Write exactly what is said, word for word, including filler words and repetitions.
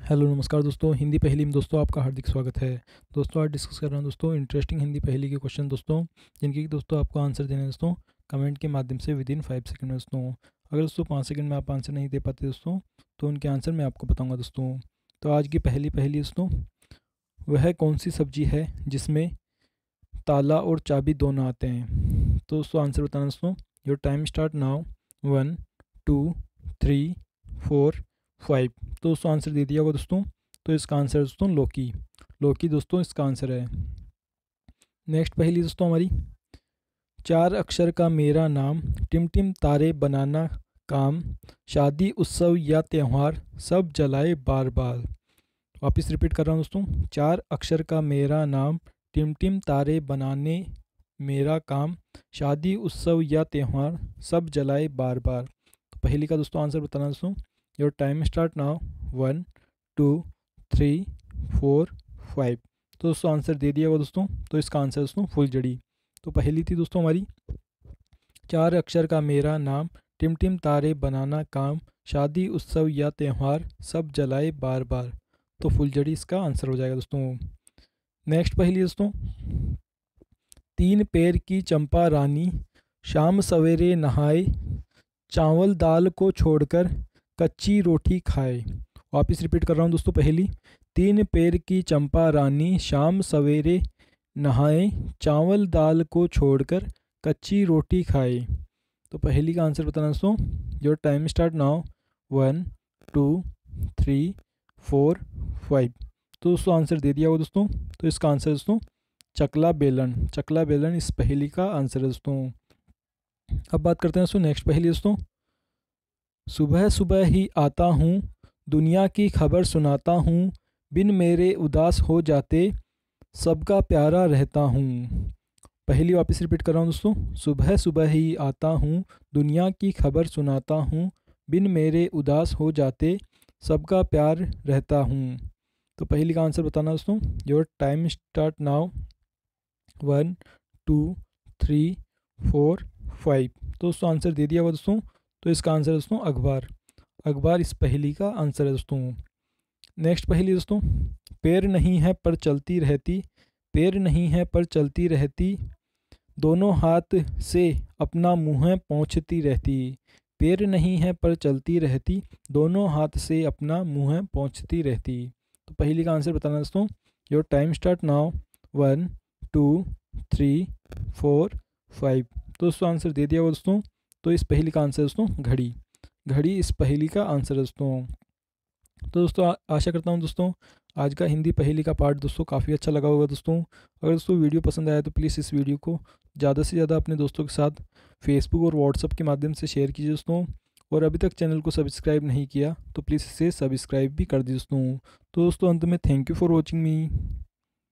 Hello नमस्कार दोस्तों, हिंदी पहेली में दोस्तों आपका हार्दिक स्वागत है। दोस्तों आज डिस्कस कर रहा हूँ दोस्तों इंटरेस्टिंग हिंदी पहेली के क्वेश्चन दोस्तों, जिनकी कि दोस्तों आपको आंसर देने हैं दोस्तों कमेंट के माध्यम से विद इन फाइव सेकंड में दोस्तों। अगर दोस्तों पाँच सेकंड में आप आंसर नहीं दे पाते दोस्तों तो उनके आंसर मैं आपको बताऊँगा दोस्तों। तो आज की पहली पहेली दोस्तों, वह कौन सी सब्जी है जिसमें ताला और चाबी दोनों आते हैं। तो दोस्तों आंसर बताना दोस्तों। Your time start now. One, two, three, four, five. तो दोस्तों आंसर दे दिया होगा दोस्तों। तो इसका आंसर है दोस्तों लौकी। लौकी दोस्तों इसका आंसर है। नेक्स्ट पहेली दोस्तों हमारी, चार अक्षर का मेरा नाम, टिम टिम तारे बनाना काम, शादी उत्सव या त्यौहार सब जलाए बार बार। वापस रिपीट कर रहा हूँ दोस्तों। चार अक्षर का मेरा नाम, टिम टिम तारे बनाने मेरा काम, शादी उत्सव या त्यौहार सब जलाए बार बार। तो पहली का दोस्तों आंसर बताना दोस्तों। Your time start now. One, two, three, four, five. तो दोस्तों आंसर दे दिया होगा दोस्तों। तो इसका आंसर दोस्तों फुलझड़ी। तो पहली थी दोस्तों हमारी, चार अक्षर का मेरा नाम, टिम टिम तारे बनाना काम, शादी उत्सव या त्यौहार सब जलाए बार बार। तो फुलझड़ी इसका आंसर हो जाएगा दोस्तों। नेक्स्ट पहेली दोस्तों, तीन पैर की चंपा रानी, शाम सवेरे नहाए, चावल दाल को छोड़कर कच्ची रोटी खाए। वापस रिपीट कर रहा हूँ दोस्तों पहेली। तीन पैर की चंपा रानी, शाम सवेरे नहाए, चावल दाल को छोड़कर कच्ची रोटी खाए। तो पहेली का आंसर बताना दोस्तों। Your time start now. One, two, three, four, five. तो दोस्तों आंसर दे दिया होगा दोस्तों। तो इसका आंसर दोस्तों चकला बेलन। चकला बेलन इस पहेली का आंसर है दोस्तों। अब बात करते हैं दोस्तों नेक्स्ट पहेली दोस्तों, सुबह सुबह ही आता हूँ, दुनिया की खबर सुनाता हूँ, बिन मेरे उदास हो जाते सबका प्यारा रहता हूँ। पहली वापस रिपीट कर रहा हूँ दोस्तों। सुबह सुबह ही आता हूँ, दुनिया की खबर सुनाता हूँ, बिन मेरे उदास हो जाते सबका प्यार रहता हूँ। तो पहली का आंसर बताना दोस्तों। Your time start now. One, two, three, four, five. तो दोस्तों आंसर दे दिया होगा दोस्तों। तो इसका आंसर है दोस्तों अखबार। अखबार इस पहेली का आंसर है दोस्तों। नेक्स्ट पहेली दोस्तों, पैर नहीं है पर चलती रहती, पैर नहीं है पर चलती रहती, दोनों हाथ से अपना मुँह पोंछती रहती। पैर नहीं है पर चलती रहती, दोनों हाथ से अपना मुँह पोंछती रहती। तो पहेली का आंसर बताना दोस्तों। Your time start now. One, two, three, four, five. तो दोस्तों आंसर दे दिया होगा दोस्तों। तो इस पहेली का आंसर दोस्तों घड़ी। घड़ी इस पहेली का आंसर है दोस्तों। तो दोस्तों आ, आशा करता हूँ दोस्तों आज का हिंदी पहेली का पार्ट दोस्तों काफ़ी अच्छा लगा होगा दोस्तों। अगर दोस्तों वीडियो पसंद आया तो प्लीज़ इस वीडियो को ज़्यादा से ज़्यादा अपने दोस्तों के साथ फेसबुक और व्हाट्सअप के माध्यम से शेयर कीजिए दोस्तों। और अभी तक चैनल को सब्सक्राइब नहीं किया तो प्लीज़ इसे सब्सक्राइब भी कर दीजिए दोस्तों। तो दोस्तों अंत में thank you for watching me.